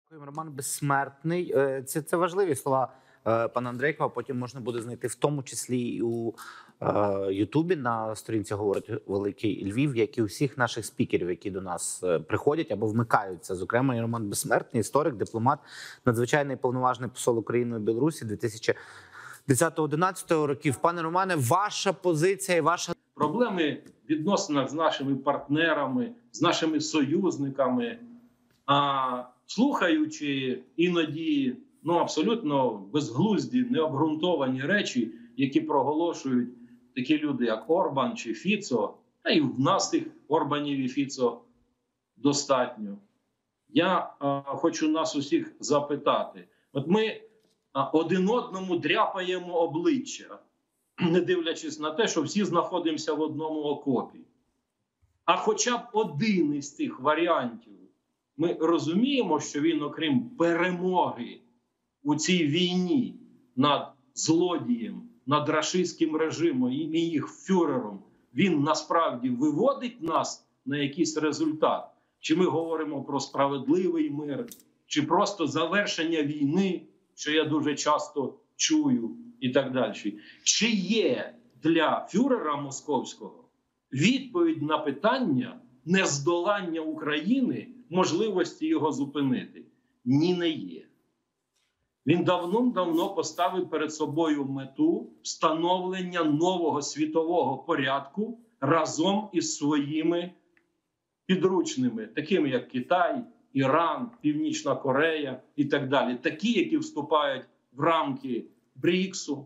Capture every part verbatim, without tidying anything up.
Роман Безсмертний. Е, Це, це важливі слова е, пана Андрейкова. Потім можна буде знайти в тому числі і у е, Ютубі на сторінці «Говорить Великий Львів», як і у всіх наших спікерів, які до нас е, приходять або вмикаються. Зокрема, і Роман Безсмертний, історик, дипломат, надзвичайний повноважний посол України у Білорусі дві тисячі десятого-одинадцятого років. Пане Романе, ваша позиція і ваша... Проблеми в відносинах з нашими партнерами, з нашими союзниками, а слухаючи іноді ну, абсолютно безглузді, необґрунтовані речі, які проголошують такі люди, як Орбан чи Фіцо, та і в нас тих Орбанів і Фіцо достатньо. Я а, хочу нас усіх запитати. От ми а, один одному дряпаємо обличчя, не дивлячись на те, що всі знаходимося в одному окопі. А хоча б один із цих варіантів, ми розуміємо, що він, окрім перемоги у цій війні над злодієм, над рашистським режимом і їх фюрером, він насправді виводить нас на якийсь результат. Чи ми говоримо про справедливий мир, чи просто завершення війни, що я дуже часто чую, і так далі. Чи є для фюрера московського відповідь на питання нездолання України, можливості його зупинити? Ні, не є. Він давно-давно поставив перед собою мету встановлення нового світового порядку разом із своїми підручними, такими як Китай, Іран, Північна Корея і так далі. Такі, які вступають в рамки бріксу.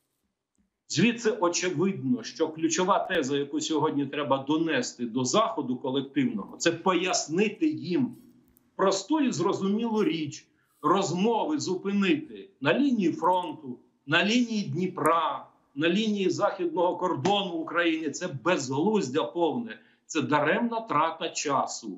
Звідси очевидно, що ключова теза, яку сьогодні треба донести до Заходу колективного, це пояснити їм просту і зрозумілу річ, розмови зупинити на лінії фронту, на лінії Дніпра, на лінії західного кордону України. Це безглуздя повне, це даремна трата часу.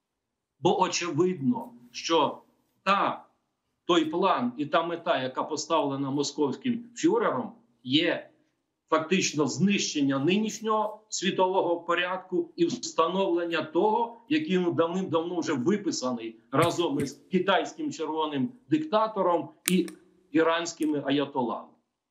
Бо очевидно, що та, той план і та мета, яка поставлена московським фюрером, є фактично знищення нинішнього світового порядку і встановлення того, який давним-давно вже виписаний разом із китайським червоним диктатором і іранськими аятолами.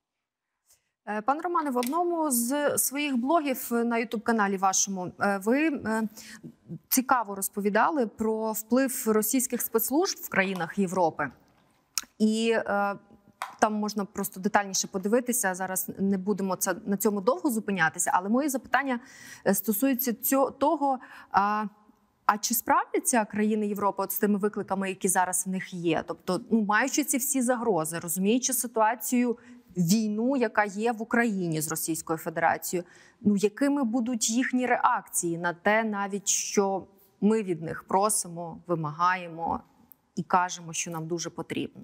Пане Романе, в одному з своїх блогів на ютуб-каналі вашому ви цікаво розповідали про вплив російських спецслужб в країнах Європи. І там можна просто детальніше подивитися, зараз не будемо це, на цьому довго зупинятися, але мої запитання стосуються цього, того, а, а чи справляться країни Європи от з тими викликами, які зараз в них є? Тобто, ну, маючи ці всі загрози, розуміючи ситуацію, війну, яка є в Україні з Російською Федерацією, ну, якими будуть їхні реакції на те, навіть що ми від них просимо, вимагаємо і кажемо, що нам дуже потрібно?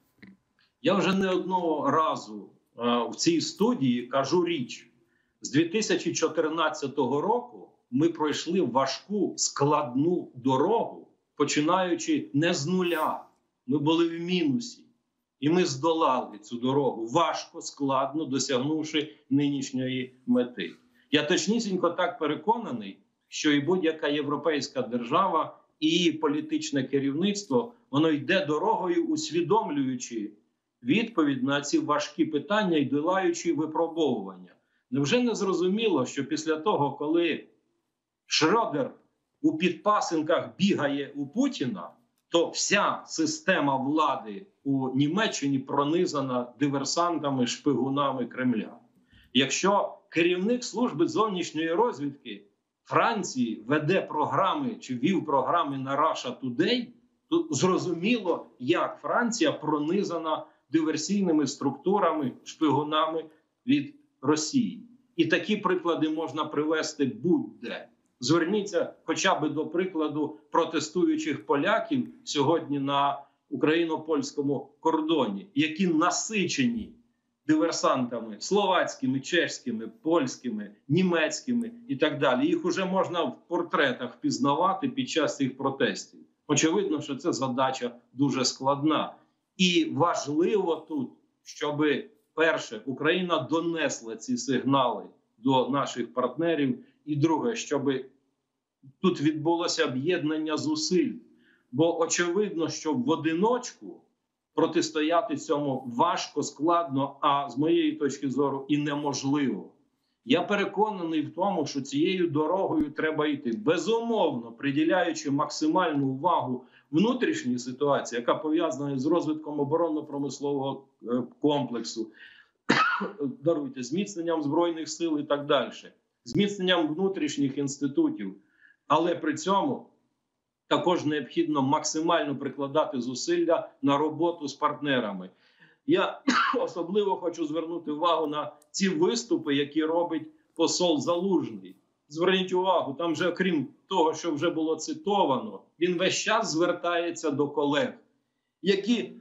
Я вже не одного разу а, в цій студії кажу річ. З дві тисячі чотирнадцятого року ми пройшли важку, складну дорогу, починаючи не з нуля. Ми були в мінусі. І ми здолали цю дорогу важко, складно, досягнувши нинішньої мети. Я точнісінько так переконаний, що і будь-яка європейська держава, і її політичне керівництво, воно йде дорогою, усвідомлюючи відповідь на ці важкі питання і долаючи випробовування. Невже не зрозуміло, що після того, коли Шрёдер у підпасинках бігає у Путіна, то вся система влади у Німеччині пронизана диверсантами, шпигунами Кремля. Якщо керівник служби зовнішньої розвідки Франції веде програми чи вів програми на Russia Today, то зрозуміло, як Франція пронизана диверсійними структурами, шпигунами від Росії. І такі приклади можна привести будь-де. Зверніться хоча б до прикладу протестуючих поляків сьогодні на україно-польському кордоні, які насичені диверсантами словацькими, чеськими, польськими, німецькими і так далі. Їх уже можна в портретах впізнавати під час цих протестів. Очевидно, що це задача дуже складна. І важливо тут, щоб, перше, Україна донесла ці сигнали до наших партнерів, і друге, щоб тут відбулося об'єднання зусиль. Бо очевидно, що в одиночку протистояти цьому важко, складно, а з моєї точки зору і неможливо. Я переконаний в тому, що цією дорогою треба йти, безумовно, приділяючи максимальну увагу внутрішній ситуації, яка пов'язана з розвитком оборонно-промислового комплексу, даруйте, зміцненням Збройних сил і так далі, зміцненням внутрішніх інститутів. Але при цьому також необхідно максимально прикладати зусилля на роботу з партнерами. Я особливо хочу звернути увагу на ці виступи, які робить посол Залужний. Зверніть увагу, там же, окрім того, що вже було цитовано, він весь час звертається до колег, які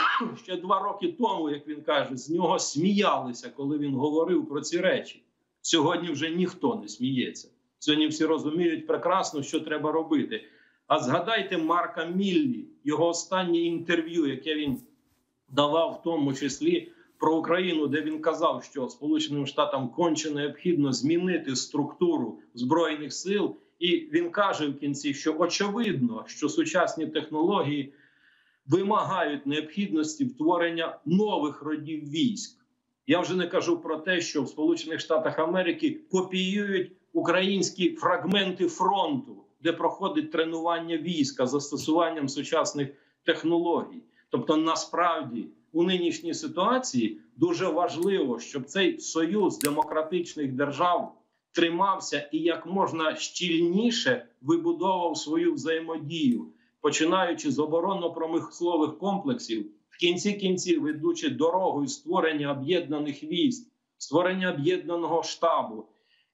ще два роки тому, як він каже, з нього сміялися, коли він говорив про ці речі. Сьогодні вже ніхто не сміється. Сьогодні всі розуміють прекрасно, що треба робити. А згадайте Марка Міллі, його останнє інтерв'ю, яке він давав в тому числі про Україну, де він казав, що Сполученим Штатам конче необхідно змінити структуру Збройних сил. І він каже в кінці, що очевидно, що сучасні технології вимагають необхідності втворення нових родів військ. Я вже не кажу про те, що в Сполучених Штатах Америки копіюють українські фрагменти фронту, де проходить тренування війська застосуванням сучасних технологій. Тобто, насправді, у нинішній ситуації дуже важливо, щоб цей союз демократичних держав тримався і як можна щільніше вибудовував свою взаємодію, починаючи з оборонно-промислових комплексів, в кінці кінців ведучи дорогою створення об'єднаних військ, створення об'єднаного штабу.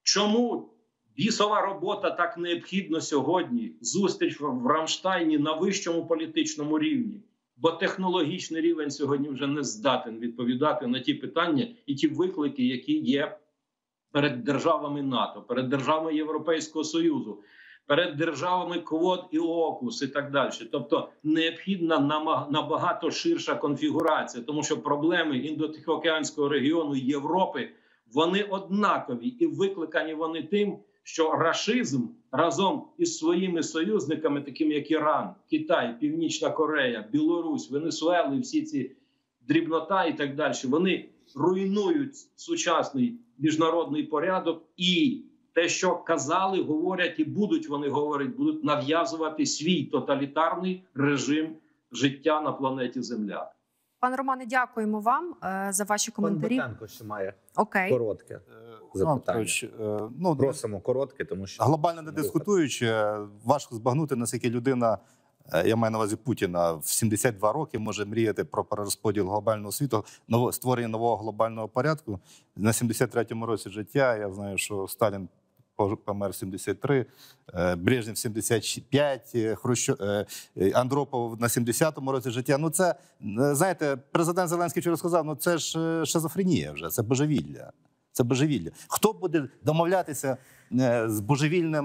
Чому бісова робота так необхідна сьогодні? Зустріч в Рамштайні на вищому політичному рівні. Бо технологічний рівень сьогодні вже не здатен відповідати на ті питання і ті виклики, які є перед державами НАТО, перед державами Європейського Союзу, перед державами Квот і Окус і так далі. Тобто необхідна набагато ширша конфігурація, тому що проблеми Індотихоокеанського регіону Європи, вони однакові і викликані вони тим, що рашизм разом із своїми союзниками, такими як Іран, Китай, Північна Корея, Білорусь, Венесуела, всі ці дрібнота і так далі, вони руйнують сучасний міжнародний порядок і те, що казали, говорять і будуть вони говорити, будуть нав'язувати свій тоталітарний режим життя на планеті Земля. Пане Романе, дякуємо вам е, за ваші коментарі. Пан Батенко ще має Окей. коротке запитання. Е, ну, Просимо коротке, тому що... Глобально не дискутуючи, важко збагнути, наскільки людина, я маю на увазі Путіна, в сімдесят два роки може мріяти про перерозподіл глобального світу, ново, створення нового глобального порядку. На сімдесят третьому році життя, я знаю, що Сталін помер в сімдесят три, Брежнєв в сімдесят п'ять, Хрущов, Андропов на сімдесятому році життя. Ну це, знаєте, президент Зеленський вчора сказав, ну це ж шизофренія вже, це божевілля. Це божевілля. Хто буде домовлятися з божевільним,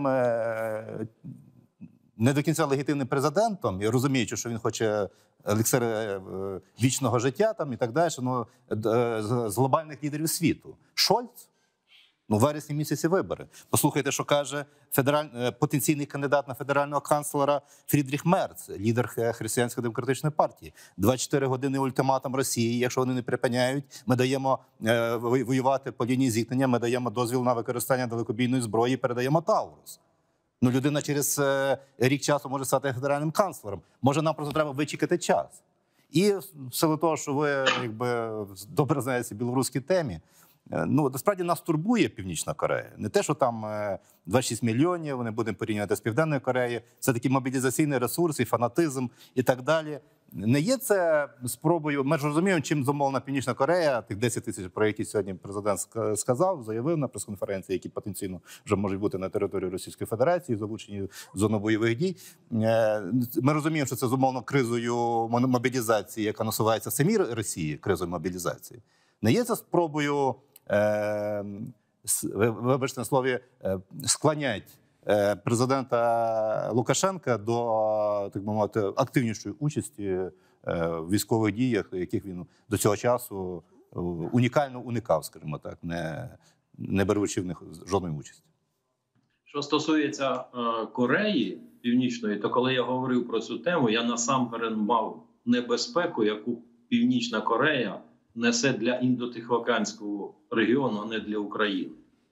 не до кінця легітимним президентом, і розуміючи, що він хоче еліксир вічного життя там, і так далі, ну, з глобальних лідерів світу? Шольц? Ну, в вересні місяці вибори. Послухайте, що каже федераль... потенційний кандидат на федерального канцлера Фрідріх Мерц, лідер Християнської демократичної партії. двадцять чотири години ультиматум Росії. Якщо вони не припиняють, ми даємо е, воювати по лінії зіткнення, ми даємо дозвіл на використання далекобійної зброї, передаємо Таурус. Ну, людина через е, рік часу може стати федеральним канцлером. Може, нам просто треба вичекати час. І в силу того, що ви якби добре знаєте білоруській темі, ну, насправді нас турбує Північна Корея. Не те, що там двадцять шість мільйонів, вони будемо порівнювати з Південною Кореєю. Це такий мобілізаційний ресурс, і фанатизм, і так далі. Не є це спробою, ми ж розуміємо, чим зумовлена Північна Корея, тих десять тисяч, про які сьогодні президент сказав, заявив на прес-конференції, які потенційно вже можуть бути на території Російської Федерації, залучені в зону бойових дій. Ми розуміємо, що це зумовлено кризою мобілізації, яка насувається в самій Росії, кризою мобілізації. Не є це спробою, е, вибачте на слові, е, склонять е, президента Лукашенка до, так би мовити, активнішої участі е, в військових діях, яких він до цього часу унікально уникав, скажімо так, не, не беручи в них жодної участі. Що стосується е, Кореї, Північної, то коли я говорив про цю тему, я насамперед мав небезпеку, яку Північна Корея несе для індотихоокеанського регіону, а не для України.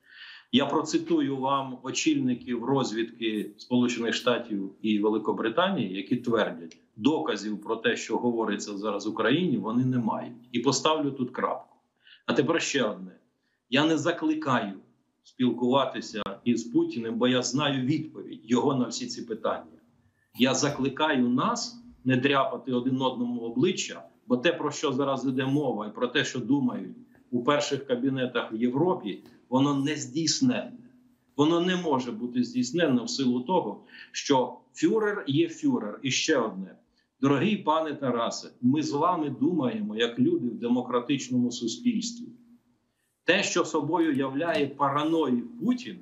Я процитую вам очільників розвідки Сполучених Штатів і Великобританії, які твердять, доказів про те, що говориться зараз в Україні, вони не мають. І поставлю тут крапку. А тепер ще одне. Я не закликаю спілкуватися із Путіним, бо я знаю відповідь його на всі ці питання. Я закликаю нас не дряпати один одному обличчя, бо те, про що зараз йде мова, і про те, що думають у перших кабінетах в Європі, воно не здійсненне. Воно не може бути здійсненне в силу того, що фюрер є фюрер. І ще одне. Дорогий пане Тарасе, ми з вами думаємо, як люди в демократичному суспільстві. Те, що собою являє параної Путін,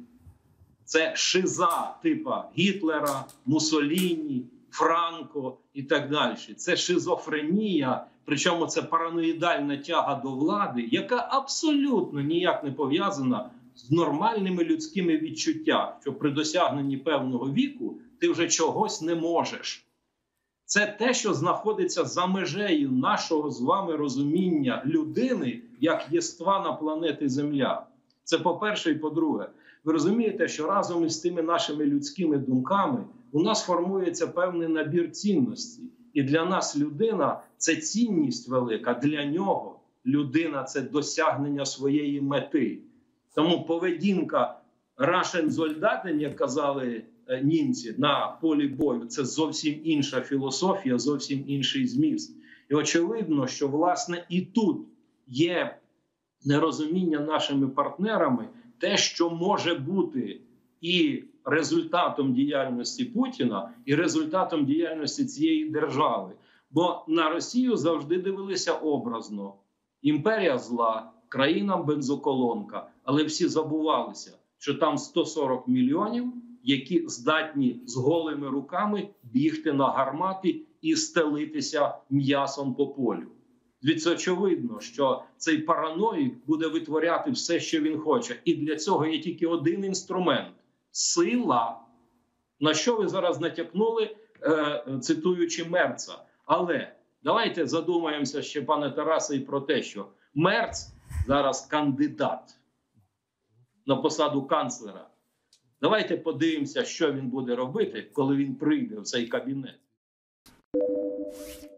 це шиза типа Гітлера, Муссоліні, Франко і так далі. Це шизофренія, причому це параноїдальна тяга до влади, яка абсолютно ніяк не пов'язана з нормальними людськими відчуттями, що при досягненні певного віку ти вже чогось не можеш. Це те, що знаходиться за межею нашого з вами розуміння людини як єства на планеті Земля. Це по-перше і по-друге. Ви розумієте, що разом із тими нашими людськими думками у нас формується певний набір цінностей. І для нас людина – це цінність велика, для нього людина – це досягнення своєї мети. Тому поведінка Russian Soldaten, як казали німці, на полі бою – це зовсім інша філософія, зовсім інший зміст. І очевидно, що, власне, і тут є нерозуміння нашими партнерами те, що може бути і результатом діяльності Путіна, і результатом діяльності цієї держави. Бо на Росію завжди дивилися образно. Імперія зла, країна бензоколонка. Але всі забувалися, що там сто сорок мільйонів, які здатні з голими руками бігти на гармати і стелитися м'ясом по полю. Звідси очевидно, що цей параноїк буде витворяти все, що він хоче. І для цього є тільки один інструмент – сила. На що ви зараз натякнули, е, цитуючи Мерца. Але давайте задумаємося ще, пане Тарасе, і про те, що Мерц зараз кандидат на посаду канцлера. Давайте подивимося, що він буде робити, коли він прийде в цей кабінет.